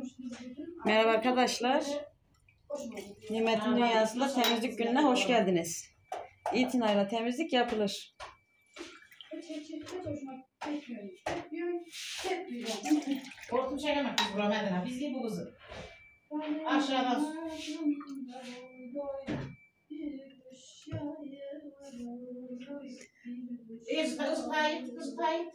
Merhaba arkadaşlar. Nimet'in Dünyası'nda temizlik gününe hoş geldiniz. İtinayla temizlik yapılır. Korkum çekemem kız buramadına. Biz gibi bu kızı. Aşağıdan. Kız tayit.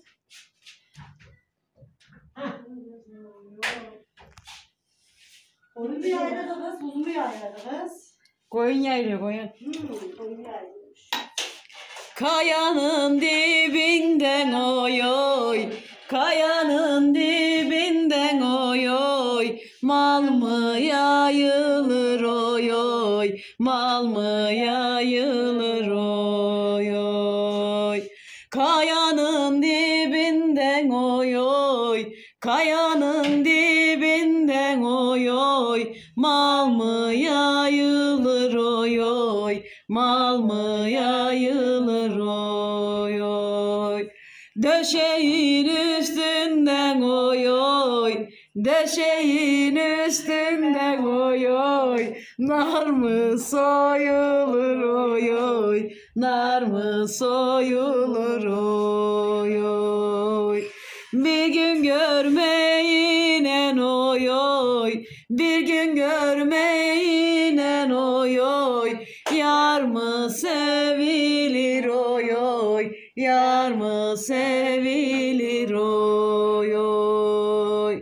Onun bir yayladı kız, uzun bir yayladı kız. Koyun yayılıyor, koyun. Koyun yayılmış. Kayanın dibinden oy oy, kayanın dibinden oy oy, mal mı yayılır oy oy, mal mı yayılır oy oy. Kayanın dibinden oy oy, kayanın dibinden oy oy, mal mı yayılır oy oy, mal mı yayılır oy oy. Döşeğin üstünden oy oy, döşeğin üstünden oy oy, nar mı soyulur oy oy, nar mı soyulur oy oy. Bir gün görmeyinen oy oy, bir gün görmeyinen oy oy, yar mı sevilir oy oy, yar mı sevilir oy oy.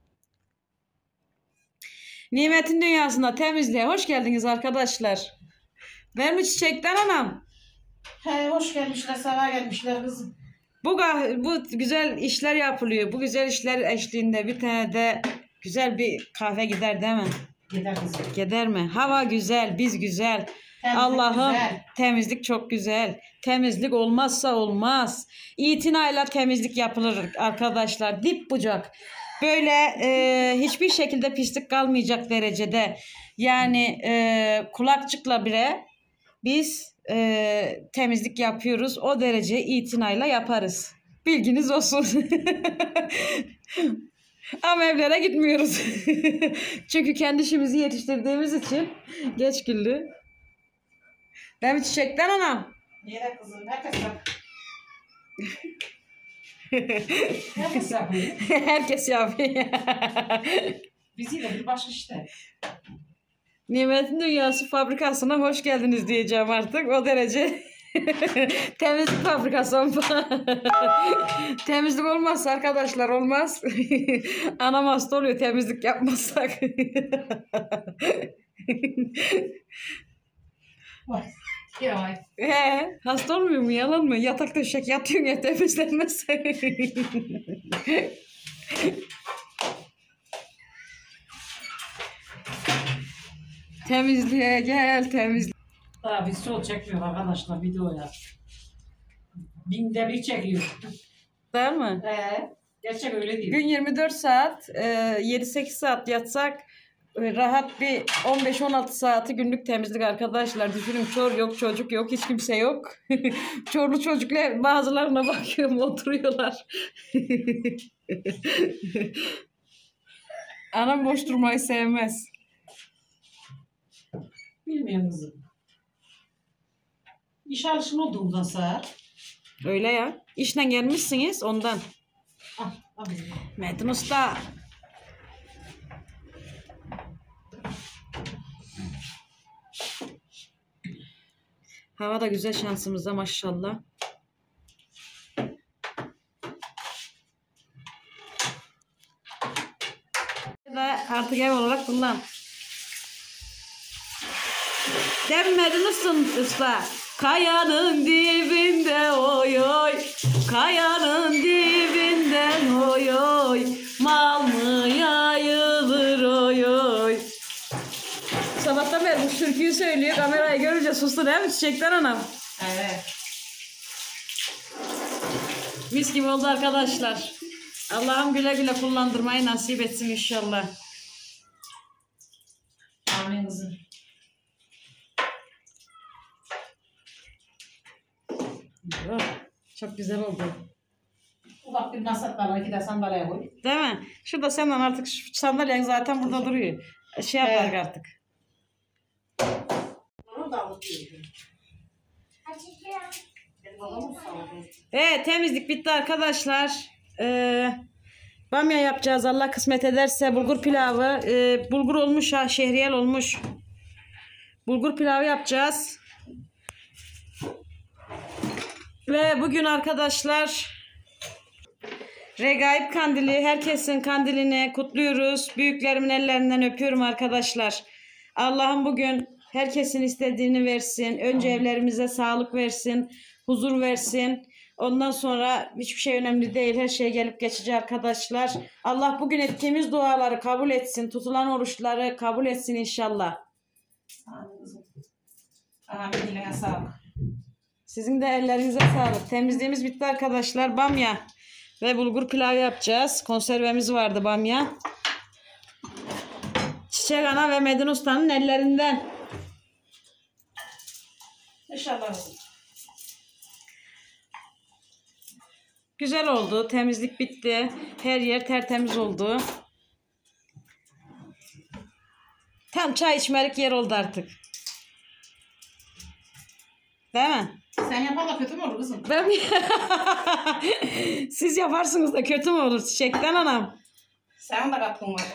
Nimet'in Dünyası'nda temizliğe hoş geldiniz arkadaşlar. Ver mi çiçekten anam? He hoş gelmişler, sabah gelmişler kızım. Bu güzel işler yapılıyor. Bu güzel işler eşliğinde bir tane de güzel bir kahve gider değil mi? Gider kızım. Gider mi? Hava güzel, biz güzel. Allah'ım temizlik çok güzel. Temizlik olmazsa olmaz. İtinayla temizlik yapılır arkadaşlar. Dip bucak. Böyle hiçbir şekilde pislik kalmayacak derecede. Yani kulakçıkla bile biz temizlik yapıyoruz. O derece itinayla yaparız. Bilginiz olsun. Ama evlere gitmiyoruz. Çünkü kendi işimizi yetiştirdiğimiz için geç güllü. Ben bir çiçekten anam. Niye kızım? Herkes bak. Herkes yapıyor. Herkes yapıyor. Bizi de bir başka işte. Nimet'in Dünyası fabrikasına hoş geldiniz diyeceğim artık. O derece temizlik fabrikası. Temizlik olmazsa arkadaşlar olmaz. Anam hasta oluyor temizlik yapmazsak. Ya. Hasta olmuyor mu? Yalan mı? Yatak döşek yatıyorsun ya temizlenmezse. Temizliğe gel temizliğe. Daha biz sol çekmiyor arkadaşlar videoya. Binde bir çekiyor. Değil mi? Gerçek öyle değil. Gün 24 saat, 7-8 saat yatsak rahat bir 15-16 saati günlük temizlik arkadaşlar. Düşünün çor yok, çocuk yok, hiç kimse yok. Çorlu çocuklar bazılarına bakıyorum oturuyorlar. Anam boş durmayı sevmez. Bilmiyorum kızım. İş alışın olduğundan sağ. Öyle ya. İşten gelmişsiniz ondan. Al. Metin Usta. Hava da güzel şansımıza maşallah. Artık ev olarak kullan. Demedin usta. Kayanın dibinde oy oy, kayanın dibinden oy oy, mal mı yayılır oy oy. Sabahtan beri bu türküyü söylüyor, kamerayı görünce sustu değil mi çiçekten anam? Evet. Mis gibi oldu arkadaşlar. Allah'ım güle güle kullandırmayı nasip etsin inşallah. Amin kızım. Oh, çok güzel oldu. Ufak bir masa var, 2 de sandalye koy. Değil mi? Şurada senden artık şu sandalyen zaten burada duruyor. Şey yaparız artık. Onu da alıyorum. Benim babam sağ Evet, temizlik bitti arkadaşlar. Bamya yapacağız Allah kısmet ederse. Bulgur pilavı. Bulgur olmuş ha, şehriyel olmuş. Bulgur pilavı yapacağız. Ve bugün arkadaşlar Regaib kandili, herkesin kandilini kutluyoruz. Büyüklerimin ellerinden öpüyorum arkadaşlar. Allah'ım bugün herkesin istediğini versin. Önce evlerimize sağlık versin, huzur versin. Ondan sonra hiçbir şey önemli değil. Her şey gelip geçici arkadaşlar. Allah bugün ettiğimiz duaları kabul etsin. Tutulan oruçları kabul etsin inşallah. Aha, bir diline sağlık. Sizin de ellerinize sağlık. Temizliğimiz bitti arkadaşlar. Bamya ve bulgur pilavı yapacağız. Konservemiz vardı bamya. Çiçek Ana ve Medine Usta'nın ellerinden. İnşallah. Güzel oldu. Temizlik bitti. Her yer tertemiz oldu. Tam çay içmelik yer oldu artık. Değil mi? Sen yapan da kötü mü olur kızım? Ben Siz yaparsınız da kötü mü olur Çiçekten anam? Senin de katkın var.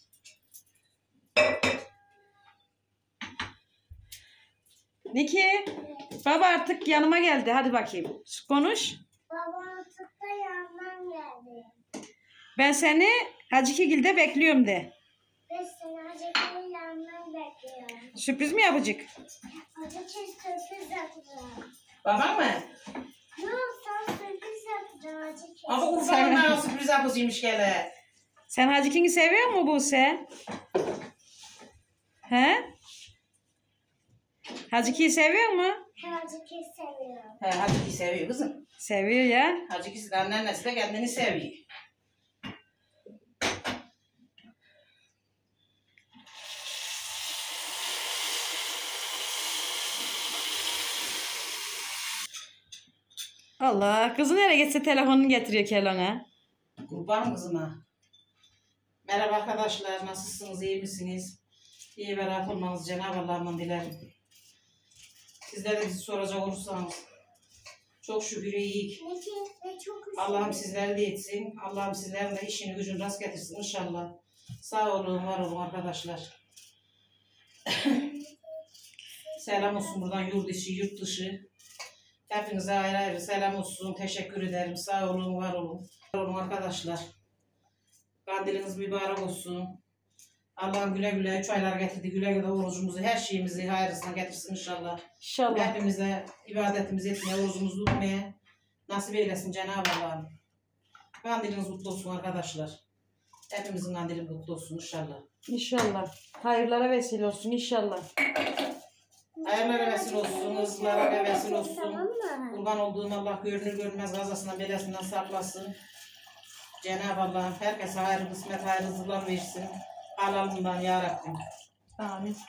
Niki, baba artık yanıma geldi. Hadi bakayım. Konuş. Babam artık da yandan geldi. Ben seni Hacıkigil'de bekliyorum de. Ve seni acıklı yandan bekliyorum. Sürpriz mi yapacak? Acıklı sürpriz yapacağım. Baban mı? Yok sen sürpriz yapacaksın acıklı. Ama kurbanına sürpriz yapacağımış gele. Sen Hacıkigil'i seviyor mu Buse? He? Hacıkigil'i seviyor mu? Acıklı seviyorum. He, Hacık'i seviyor kızım. Seviyor ya. Hacık'ı de annesi de kendini seviyor. Allah. Kızı nereye gitse telefonunu getiriyor Kelon'a. Kurban kızıma. Merhaba arkadaşlar, nasılsınız, iyi misiniz? İyi ve rahat olmanızı Cenab-ı Allah'ımdan dilerim. Sizler de bizi soracak olursanız çok şükür iyiyiz. Ve çok Allah'ım sizleri de etsin. Allah'ım sizlerin de işini gücünü rast getirsin inşallah. Sağ olun, var olun arkadaşlar. Selam olsun buradan yurt içi, yurt dışı. Hepinize ayrı ayrı selam olsun. Teşekkür ederim. Sağ olun, var olun. Var olun arkadaşlar. Kandiliniz mübarek olsun. Allah'ım güle güle 3 aylar getirdi. Güle güle orucumuzu, her şeyimizi hayırlısına getirsin inşallah. İnşallah. Hepimize ibadetimizi etmeye, orucumuzu tutmaya nasip eylesin Cenab-ı Allah'ım. Kandiliniz mutlu olsun arkadaşlar. Hepimizin kandili mutlu olsun inşallah. İnşallah. Hayırlara vesile olsun inşallah. Hayırlara vesile olsun, rızıklara vesile olsun. Tamam mı? Kurban olduğum Allah görünür görmez gazasından belasinden saklasın. Cenab-ı Allah herkese hayırlı kısmet, hayırlı rızıklar versin. Halalından ya Rabbim. Amin.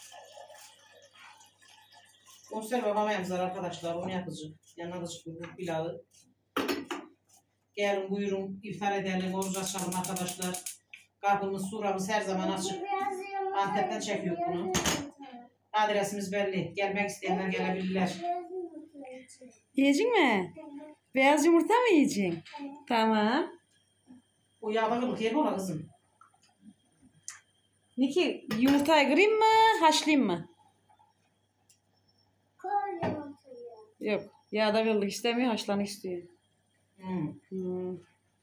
Konser babama emzar arkadaşlar, onu yapacak. Yanına da çıkıyor pilavı. Gelin buyurun, iftar edelim, oruç açalım arkadaşlar. Kapımız, suramız her zaman açık. Antep'ten çekiyor bunu. Adresimiz belli. Gelmek isteyenler gelebilirler. Yiyecek mi? Beyaz yumurta mı yiyeceksin? Tamam. O yağda kılık yer mi ola kızım? Niki yumurtayı kırayım mı, haşlayayım mı? Yok. Yağda kırılık istemiyor, haşlanık istiyor. Hmm.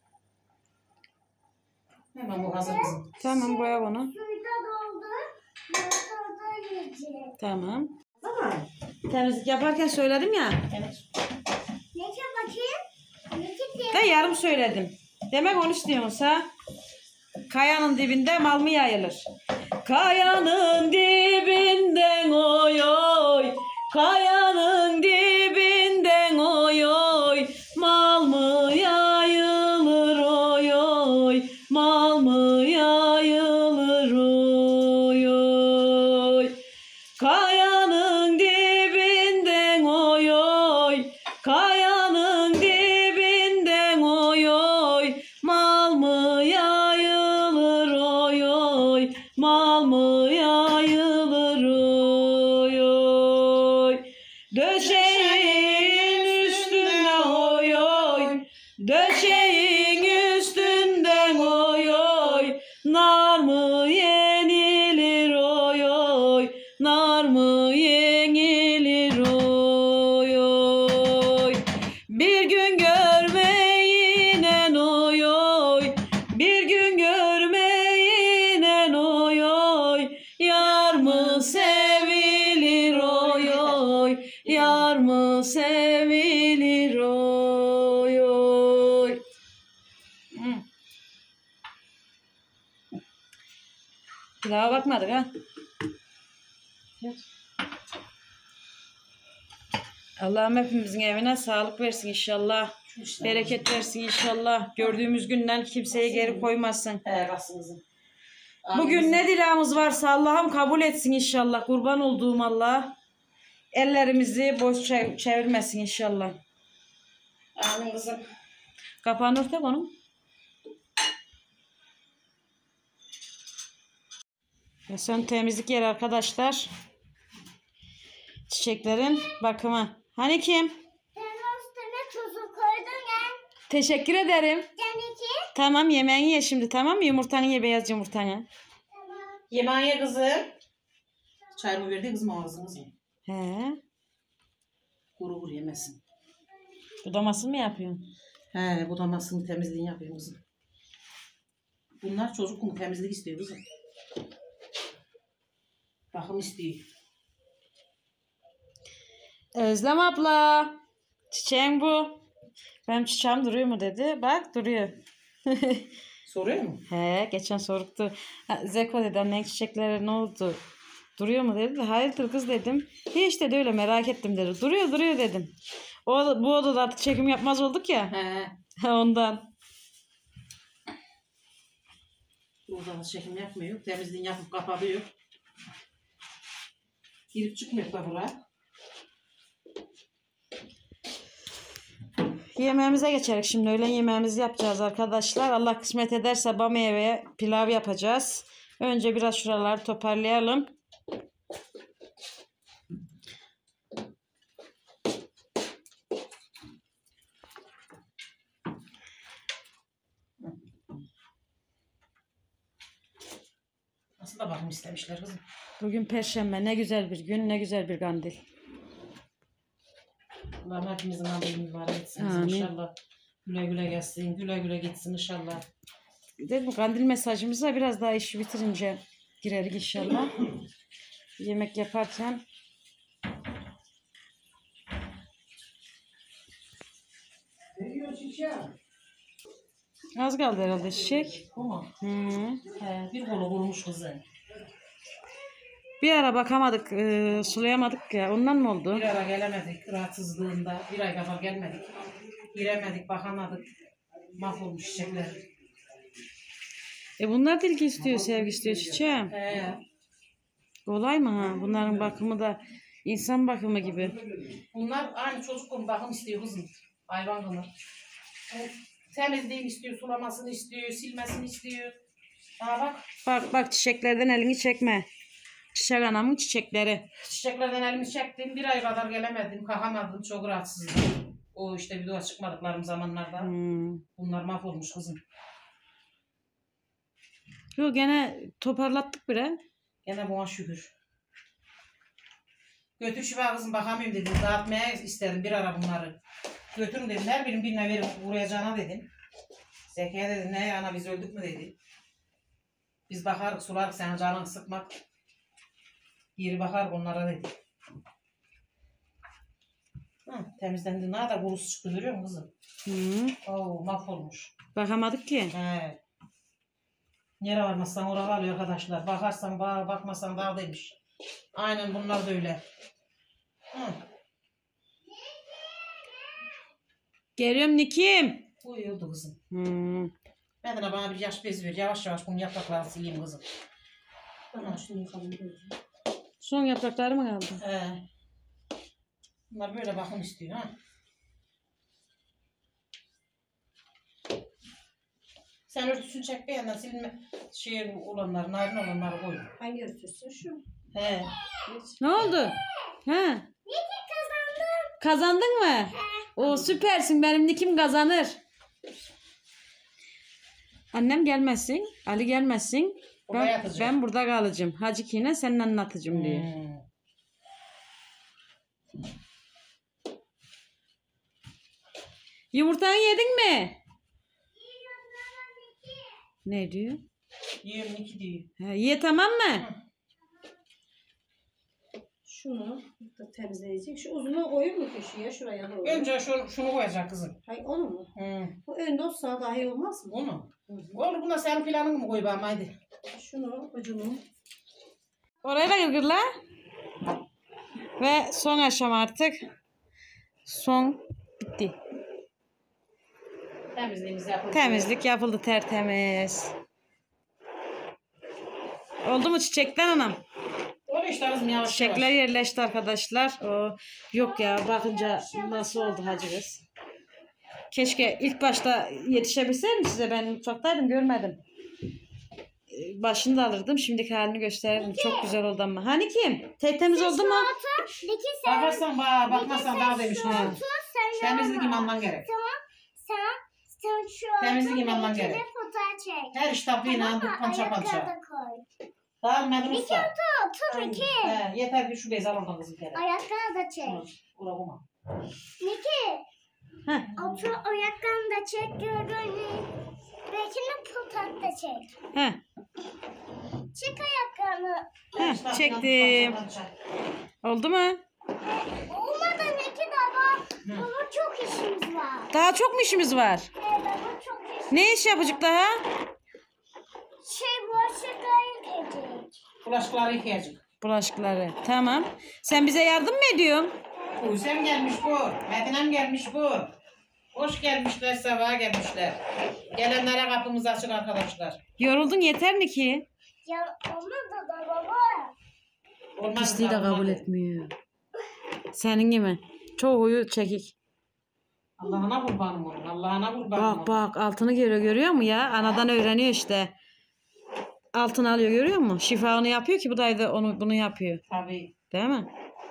Hemen bu hazır kızım. Tamam, koy bunu. Suyda doldur. Motorda yiyecek. Tamam. Temizlik yaparken söyledim ya. Evet. Ne ki bakayım? Ne ki Ben yarım söyledim. Demek onu istiyorsa kayanın dibinde mal mı yayılır? Kayanın dibinden oy oy, kayanın dibinden oy oy, mal mı yayılır oy oy, mal mı yayılır oy oy. Kayanın dibinden oy oy, kayanın dibinden oy nal mı yayılır oy oy. Döşeğin üstüne oy oy. Döşeğin üstünden oy oy. Nar mı yenilir oy oy. Nar mı yenilir oy oy. Bir gün görmeyinen oy oy. Bir gün görmeyinen oy oy. Yar mı sevilir oy oy. Yar mı sevilir oy oy. Pilava bakmadık ha. Allah'ım hepimizin evine sağlık versin inşallah. Bereket versin inşallah. Gördüğümüz günden kimseye geri koymasın. Baksın kızım. Bugün ne dileğimiz varsa Allah'ım kabul etsin inşallah. Kurban olduğum Allah. Ellerimizi boş çevirmesin inşallah. Amin kızım. Kapağını örtek onun. Ve son temizlik yeri arkadaşlar. Çiçeklerin bakımı. Hani kim? Sen üstüne tuzu koydun ya. Teşekkür ederim. Caniki. Tamam yemeğini ye şimdi, tamam mı? Yumurtanı ye, beyaz yumurtanı. Tamam. Yemeğe ye kızım. Çayımı verdi kızım ağzını kızım. He. Kuru kuru yemesin. Budamasını mı yapıyorsun? He, budamasını temizliğini yapayım kızım. Bunlar çocuk mu temizlik istiyor kızım. Bakım istiyor. Özlem abla. Çiçeğin bu. Benim çiçeğim duruyor mu dedi. Bak duruyor. Soruyor mu? He, geçen soruktu. Zeko dedi, annen çiçekleri ne oldu? Duruyor mu dedi. Hayırdır kız dedim. Hiç dedi, öyle merak ettim dedi. Duruyor dedim. Bu odada artık çekim yapmaz olduk ya. He. Ondan. Buradan çekim yapmıyor. Temizliğini yapıp kapatıyor. Girip çıkmıyor da buraya. Yemeğimize geçerik şimdi. Öğlen yemeğimizi yapacağız arkadaşlar. Allah kısmet ederse bamya ve pilav yapacağız. Önce biraz şuraları toparlayalım. Nasıl da bakım istemişler kızım. Bugün Perşembe. Ne güzel bir gün, ne güzel bir kandil. Allah'ım hepimizin ameli mübarek etsin Amin. inşallah. Güle güle gelsin, güle güle gitsin inşallah. Dedim kandil mesajımıza biraz daha işi bitirince girerik inşallah. Yemek yaparken. Az kaldı herhalde çiçek. Bu mu? Hı. He, bir kolu kurumuş kızım. Bir ara bakamadık, sulayamadık ya. Ondan mı oldu? Bir ara gelemedik rahatsızlığında. Bir ay kadar gelmedik. Giremedik, bakamadık. Mahvolmuş çiçekler. Bunlar da ilgi istiyor, sevgi istiyor çiçeğim. He. Kolay mı ha? Bunların bakımı da insan bakımı gibi. Bunlar aynı çocuk bakım istiyor kızım. Hayvan gibi. Temizliğini istiyor, sulamasını istiyor, silmesini istiyor. Bak. Bak çiçeklerden elini çekme. Çiçek anamın çiçekleri. Çiçeklerden elimi çektim. Bir ay kadar gelemedim. Kalkamadım. Çok rahatsızdım. O işte bir dua çıkmadıklarım zamanlarda. Bunlar mahvolmuş kızım. Yok gene toparlattık bire. Gene buna şükür. Götür Şiva kızım bakamıyorum dedim. Dağıtmaya istedim bir ara bunları. Götürün dedim. Her birinin birine verin uğrayacağına dedim. Zekiye dedim ne ana biz öldük mü dedi. Biz bakarız sularız senin canını sıkmak. Geri bakar onlara dedi. Temizlendi. Ne da kurusu çıktı görüyor musun kızım? Oo mahvolmuş. Bakamadık ki. He. Yere varmazsan oraya kalıyor arkadaşlar. Bakarsan bağ, bakmasan dağ demiş. Aynen bunlar da öyle. Geliyorum Nikim. Uyuyordu kızım. Ben de bana bir yaş bez ver. Yavaş yavaş bunu yapraklarını sileyim kızım. Tamam şunu yıkalım. Son yaprakları mı kaldı? Bunlar böyle bakım istiyor ha. Sen örtüsünü çek bir yandan silme olanları, narin olanları koy. Hangi örtüsü şu? He. Ne oldu? Ha? Kazandın mı? O süpersin. Benim nikim kazanır. Annem gelmesin. Ali gelmesin. Burada yatacak. Ben burada kalacağım. Hacı Kine seninle anlatacağım diye. Yumurtanı yedin mi? Ne diyor? Yiyorum 2 diyor. Ye tamam mı? Şunu da temizleyecek. Şu uzunu koyayım mı köşeye? Şuraya doğru. Önce şunu koyacak kızım. Hayır onu mu? Hı. Bu önde olsa daha iyi olmaz mı? Bunu. Olur buna senin planını mı koy bana haydi. Şunu ucunu. Oraya da gırgırla. Ve son aşama artık. Son bitti. Temizliğimizi yapalım. Temizlik yapıldı tertemiz. Oldu mu çiçekler anam? Olur işte kızım yavaş Çiçekler yavaş. yerleşti arkadaşlar. O yok ya bakınca nasıl oldu hacı kız. Keşke ilk başta yetişebilseydim size. Ben mutfaktaydım görmedim. Başını da alırdım. Şimdiki halini gösterirdim. Çok güzel oldu ama. Hani kim? Tertemiz oldu mu? Bakarsan bakmazsan daha demiş. Temizlik imandan gerek. Sen şu Temizlik imandan gerek. fotoğraf çek. Her iş tapıyla pança pança. Ayakları da koy. Dağılmadın usta. Otur iki. He, yeter ki şu bezi al oradan kızım kere. Ayakları da çek. Ula kuma. Niki. Heh. Otur ayaklarını da çek gördüğünü. Belki de fotoğraf da çek. Heh. Çek ayaklarını. Heh, çektim. Oldu mu? Olmadı Niki daha. Baba çok işimiz var. Daha çok mu işimiz var? Baba çok işimiz. Ne iş yapacak daha? Bulaşıkları yıkayacak. Bulaşıkları yıkayacak. Bulaşıkları. Tamam. Sen bize yardım mı ediyorsun? Hüsem gelmiş bu. Medinem gelmiş bu. Hoş gelmişler, sabah gelmişler. Gelenlere kapımız açık arkadaşlar. Yoruldun yeter mi ki? Ya olmadı da baba. Olmaz Pisliği de da, kabul olmaz. etmiyor. Senin gibi. Çok huyu çekik. Allah'ına kurbanım olun. Allah'ına kurbanım olun. Bak bak altını görüyor mu ya? Anadan öğreniyor işte. Altın alıyor görüyor musun? Şifa onu yapıyor ki bu da onu bunu yapıyor. Tabii. Değil mi?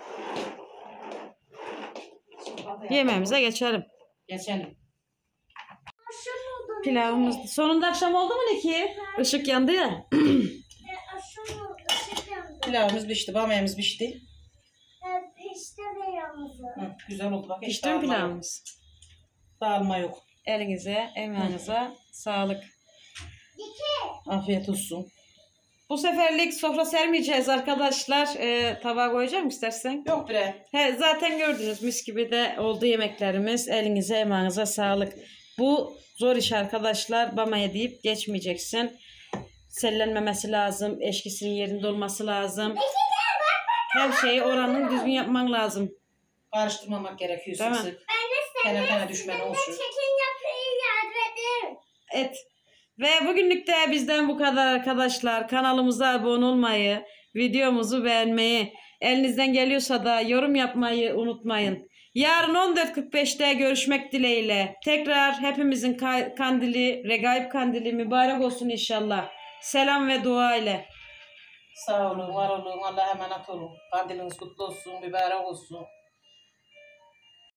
Yemeğimize geçelim. Geçelim. Pilavımız. Sonunda akşam oldu mu Niki? Işık yandı ya. Şunu ışık yandı. Pilavımız pişti, bamyamız pişti. Pişti de yandı. Hı, güzel oldu bak. Hiç Pişti mi dağılma yok. pilavımız? Dağılma yok. Elinize, emeğinize sağlık. Afiyet olsun. Bu seferlik sofra sermeyeceğiz arkadaşlar. Tabağa koyacağım istersen. Yok bre. He, zaten gördünüz mis gibi de oldu yemeklerimiz. Elinize emeğinize sağlık. Bu zor iş arkadaşlar. Bamaya deyip geçmeyeceksin. Sellenmemesi lazım. Eşkisinin yerinde olması lazım. Her şeyi oranın düzgün yapman lazım. Karıştırmamak gerekiyor Değil mi? sık sık. Kenara düşmen olsun. Çekin yapıyı yardım edin. Evet. Ve bugünlük de bizden bu kadar arkadaşlar. Kanalımıza abone olmayı, videomuzu beğenmeyi, elinizden geliyorsa da yorum yapmayı unutmayın. Yarın 14.45'te görüşmek dileğiyle. Tekrar hepimizin kandili, Regaib kandili mübarek olsun inşallah. Selam ve dua ile. Sağ olun, var olun, Allah'a emanet olun. Kandiliniz kutlu olsun, mübarek olsun.